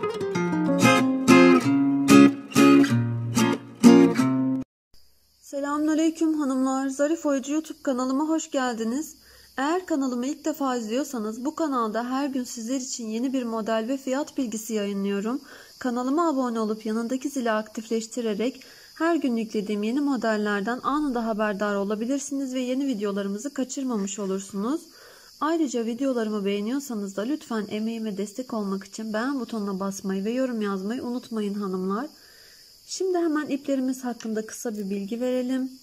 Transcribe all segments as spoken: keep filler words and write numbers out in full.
Selamünaleyküm hanımlar. Zarif Oyucu YouTube kanalıma hoş geldiniz. Eğer kanalımı ilk defa izliyorsanız bu kanalda her gün sizler için yeni bir model ve fiyat bilgisi yayınlıyorum. Kanalıma abone olup yanındaki zili aktifleştirerek her gün yüklediğim yeni modellerden anında haberdar olabilirsiniz ve yeni videolarımızı kaçırmamış olursunuz. Ayrıca videolarımı beğeniyorsanız da lütfen emeğime destek olmak için beğen butonuna basmayı ve yorum yazmayı unutmayın hanımlar. Şimdi hemen iplerimiz hakkında kısa bir bilgi verelim.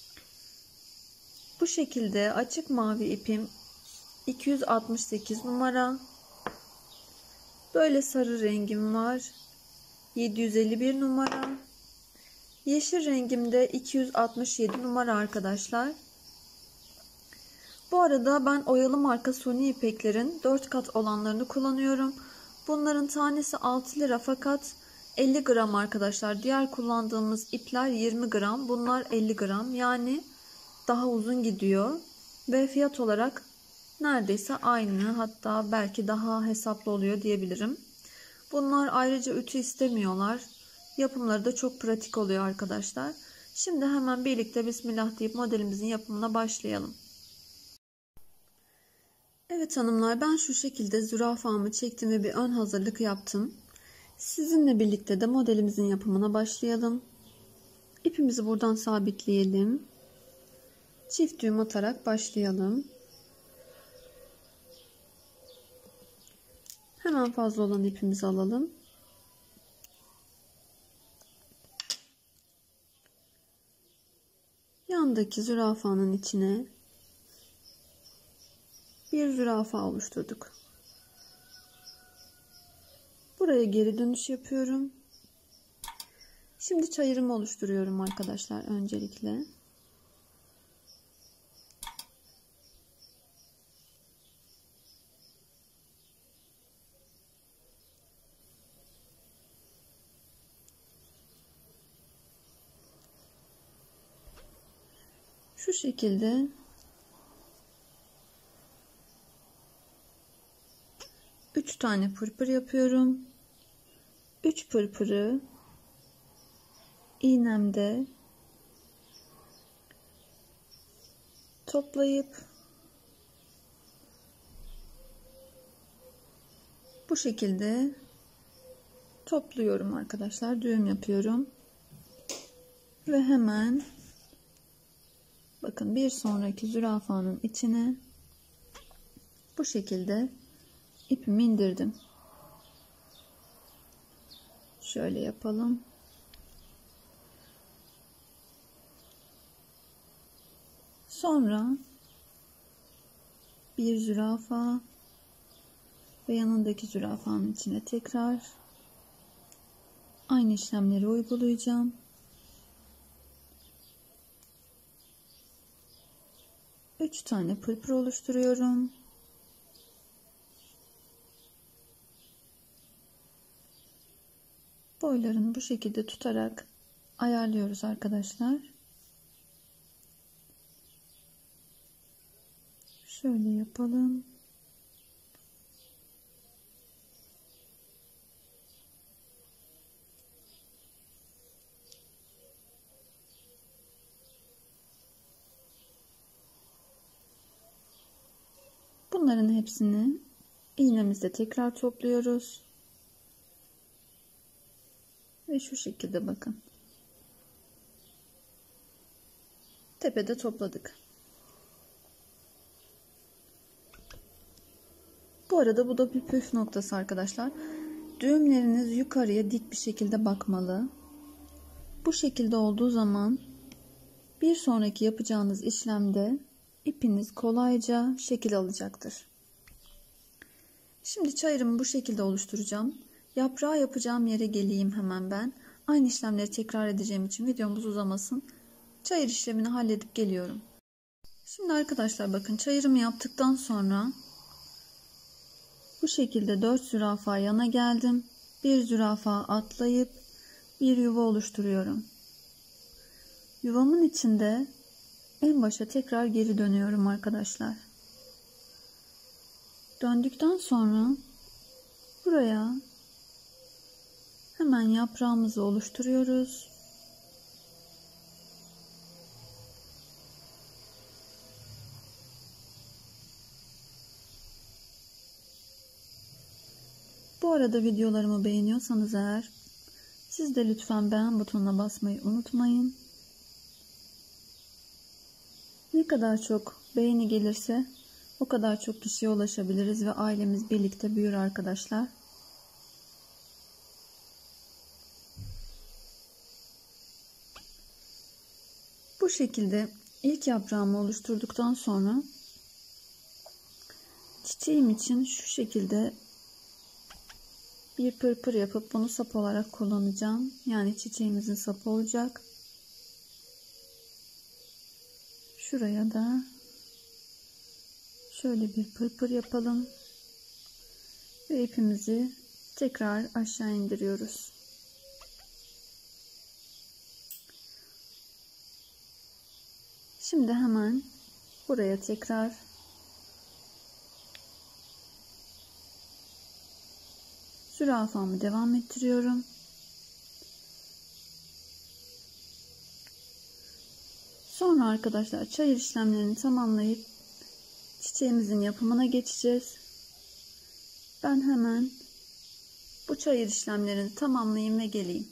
Bu şekilde açık mavi ipim iki yüz altmış sekiz numara. Böyle sarı rengim var. yedi yüz elli bir numara. Yeşil rengimde iki yüz altmış yedi numara arkadaşlar. Bu arada ben oyalı marka suni ipeklerin dört kat olanlarını kullanıyorum. Bunların tanesi altı lira fakat elli gram arkadaşlar. Diğer kullandığımız ipler yirmi gram. Bunlar elli gram. Yani daha uzun gidiyor. Ve fiyat olarak neredeyse aynı. Hatta belki daha hesaplı oluyor diyebilirim. Bunlar ayrıca ütü istemiyorlar. Yapımları da çok pratik oluyor arkadaşlar. Şimdi hemen birlikte bismillah deyip modelimizin yapımına başlayalım. Evet hanımlar, ben şu şekilde zürafamı çektim ve bir ön hazırlık yaptım. Sizinle birlikte de modelimizin yapımına başlayalım. İpimizi buradan sabitleyelim. Çift düğüm atarak başlayalım. Hemen fazla olan ipimizi alalım. Yandaki zürafanın içine bir zürafa oluşturduk. Buraya geri dönüş yapıyorum. Şimdi çayırımı oluşturuyorum arkadaşlar öncelikle. Şu şekilde üç tane pırpır yapıyorum. üç pırpırı iğnemde toplayıp bu şekilde topluyorum arkadaşlar. Düğüm yapıyorum. Ve hemen bakın bir sonraki zürafanın içine bu şekilde ipimi indirdim. Şöyle yapalım. Sonra bir zürafa ve yanındaki zürafanın içine tekrar aynı işlemleri uygulayacağım. üç tane pırpır oluşturuyorum. Boylarını bu şekilde tutarak ayarlıyoruz arkadaşlar. Şöyle yapalım. Bunların hepsini iğnemizle tekrar topluyoruz. Ve şu şekilde bakın. Tepede topladık. Bu arada bu da bir püf noktası arkadaşlar. Düğümleriniz yukarıya dik bir şekilde bakmalı. Bu şekilde olduğu zaman bir sonraki yapacağınız işlemde ipiniz kolayca şekil alacaktır. Şimdi çayırımı bu şekilde oluşturacağım. Yaprağı yapacağım yere geleyim hemen ben. Aynı işlemleri tekrar edeceğim için videomuz uzamasın. Çayır işlemini halledip geliyorum. Şimdi arkadaşlar bakın, çayırımı yaptıktan sonra bu şekilde dört zürafa yana geldim. Bir zürafa atlayıp bir yuva oluşturuyorum. Yuvamın içinde en başa tekrar geri dönüyorum arkadaşlar. Döndükten sonra buraya Hemen yaprağımızı oluşturuyoruz. Bu arada videolarımı beğeniyorsanız eğer, siz de lütfen beğen butonuna basmayı unutmayın. Ne kadar çok beğeni gelirse o kadar çok kişiye ulaşabiliriz ve ailemiz birlikte büyür arkadaşlar. Bu şekilde ilk yaprağımı oluşturduktan sonra çiçeğim için şu şekilde bir pırpır yapıp bunu sap olarak kullanacağım. Yani çiçeğimizin sapı olacak. Şuraya da şöyle bir pırpır yapalım. Ve ipimizi tekrar aşağı indiriyoruz. Şimdi hemen buraya tekrar zürafamı devam ettiriyorum. Sonra arkadaşlar çayır işlemlerini tamamlayıp çiçeğimizin yapımına geçeceğiz. Ben hemen bu çayır işlemlerini tamamlayayım ve geleyim.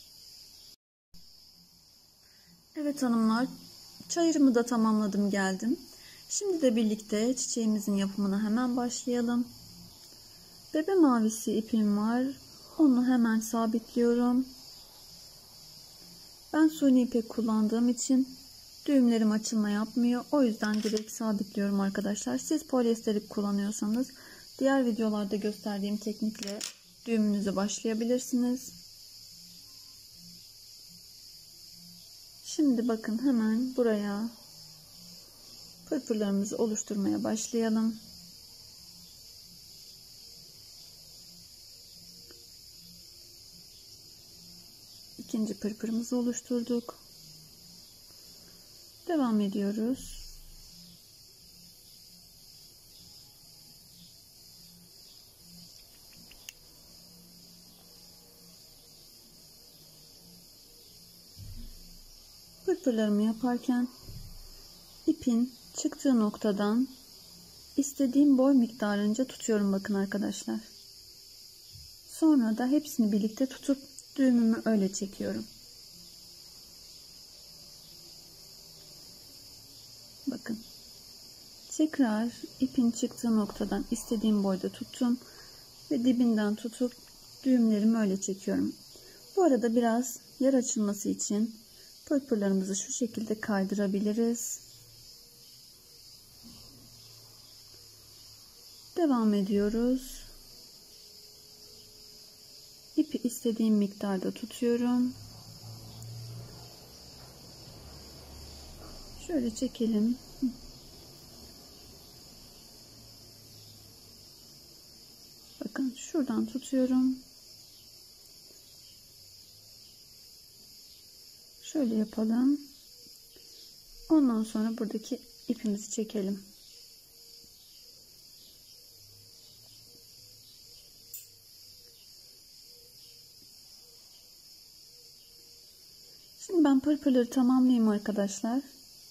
Evet hanımlar, çayırımı da tamamladım, geldim. Şimdi de birlikte çiçeğimizin yapımına hemen başlayalım. Bebe mavisi ipim var. Onu hemen sabitliyorum. Ben suni ipek kullandığım için düğümlerim açılma yapmıyor. O yüzden direkt sabitliyorum arkadaşlar. Siz polyester ip kullanıyorsanız diğer videolarda gösterdiğim teknikle düğümünüze başlayabilirsiniz. Şimdi bakın hemen buraya pırpırlarımızı oluşturmaya başlayalım. İkinci pırpırımızı oluşturduk. Devam ediyoruz. Pırpırlarımı yaparken ipin çıktığı noktadan istediğim boy miktarınca tutuyorum bakın arkadaşlar. Sonra da hepsini birlikte tutup düğümümü öyle çekiyorum. Bakın. Tekrar ipin çıktığı noktadan istediğim boyda tuttum ve dibinden tutup düğümlerimi öyle çekiyorum. Bu arada biraz yer açılması için pırpırlarımızı şu şekilde kaydırabiliriz. Devam ediyoruz. İpi istediğim miktarda tutuyorum. Şöyle çekelim. Bakın şuradan tutuyorum. Şöyle yapalım. Ondan sonra buradaki ipimizi çekelim. Şimdi ben pırpırları tamamlayayım arkadaşlar.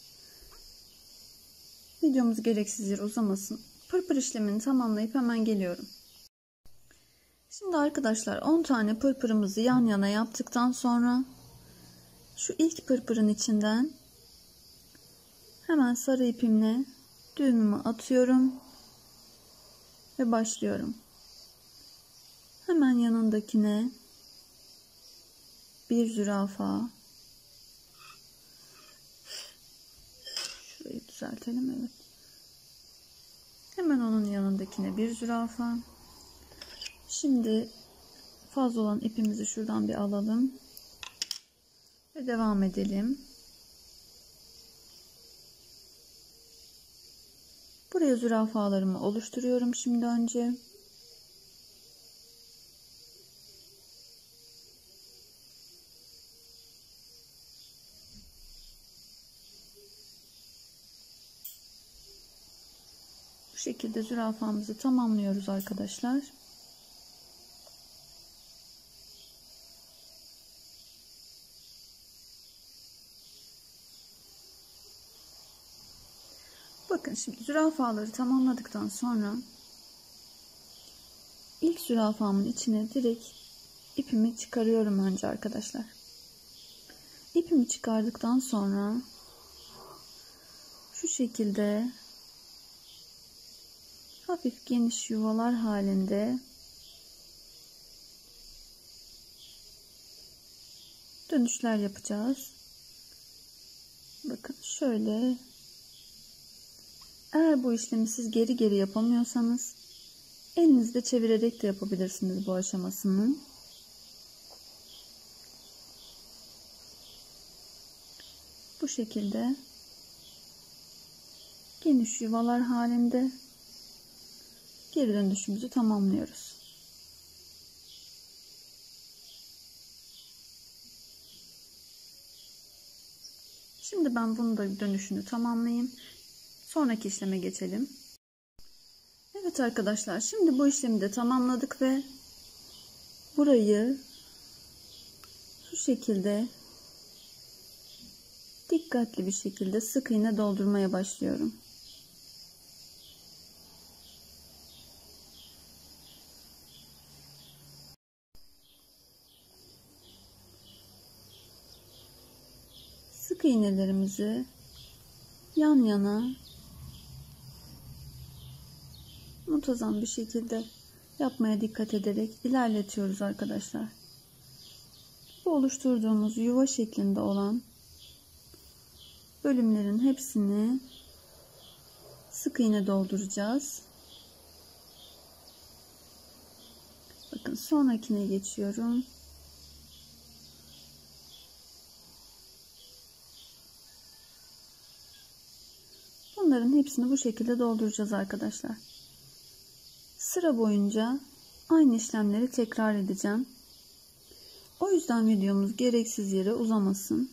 Videomuz gereksiz yere uzamasın. Pırpır işlemini tamamlayıp hemen geliyorum. Şimdi arkadaşlar on tane pırpırımızı yan yana yaptıktan sonra şu ilk pırpırın içinden hemen sarı ipimle düğümümü atıyorum ve başlıyorum. Hemen yanındakine bir zürafa, şurayı düzeltelim, evet. Hemen onun yanındakine bir zürafa. Şimdi fazla olan ipimizi şuradan bir alalım ve devam edelim. Buraya zürafalarımı oluşturuyorum şimdi önce. Bu şekilde zürafamızı tamamlıyoruz arkadaşlar. Bakın şimdi zürafaları tamamladıktan sonra ilk zürafamın içine direkt ipimi çıkarıyorum önce arkadaşlar. İpimi çıkardıktan sonra şu şekilde hafif geniş yuvalar halinde dönüşler yapacağız. Bakın şöyle. Eğer bu işlemi siz geri geri yapamıyorsanız elinizde çevirerek de yapabilirsiniz bu aşamasını. Bu şekilde geniş yuvalar halinde geri dönüşümüzü tamamlıyoruz. Şimdi ben bunu da dönüşünü tamamlayayım. Sonraki işleme geçelim. Evet arkadaşlar, şimdi bu işlemi de tamamladık ve burayı şu şekilde dikkatli bir şekilde sık iğne doldurmaya başlıyorum. Sık iğnelerimizi yan yana muntazam bir şekilde yapmaya dikkat ederek ilerletiyoruz arkadaşlar. Bu oluşturduğumuz yuva şeklinde olan bölümlerin hepsini sık iğne dolduracağız. Bakın sonrakine geçiyorum. Bunların hepsini bu şekilde dolduracağız arkadaşlar. Sıra boyunca aynı işlemleri tekrar edeceğim. O yüzden videomuz gereksiz yere uzamasın.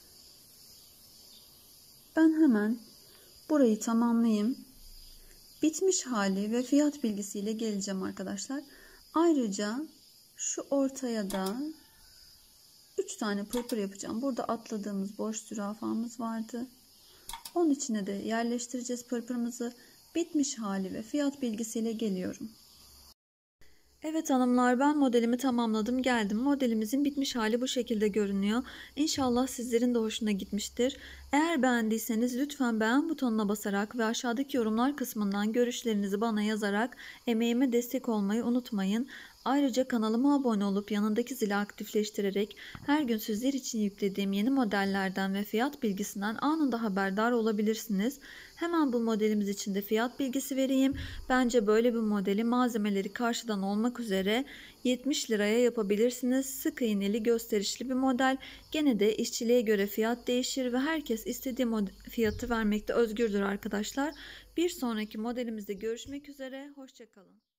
Ben hemen burayı tamamlayayım. Bitmiş hali ve fiyat bilgisiyle geleceğim arkadaşlar. Ayrıca şu ortaya da üç tane pırpır yapacağım. Burada atladığımız boş zürafamız vardı. Onun içine de yerleştireceğiz pırpırımızı. Bitmiş hali ve fiyat bilgisiyle geliyorum. Evet hanımlar, ben modelimi tamamladım geldim. Modelimizin bitmiş hali bu şekilde görünüyor. İnşallah sizlerin de hoşuna gitmiştir. Eğer beğendiyseniz lütfen beğen butonuna basarak ve aşağıdaki yorumlar kısmından görüşlerinizi bana yazarak emeğime destek olmayı unutmayın. Ayrıca kanalıma abone olup yanındaki zili aktifleştirerek her gün sizler için yüklediğim yeni modellerden ve fiyat bilgisinden anında haberdar olabilirsiniz. Hemen bu modelimiz için de fiyat bilgisi vereyim. Bence böyle bir modeli malzemeleri karşıdan olmak üzere yetmiş liraya yapabilirsiniz. Sık iğneli gösterişli bir model. Gene de işçiliğe göre fiyat değişir ve herkes istediği fiyatı vermekte özgürdür arkadaşlar. Bir sonraki modelimizde görüşmek üzere. Hoşça kalın.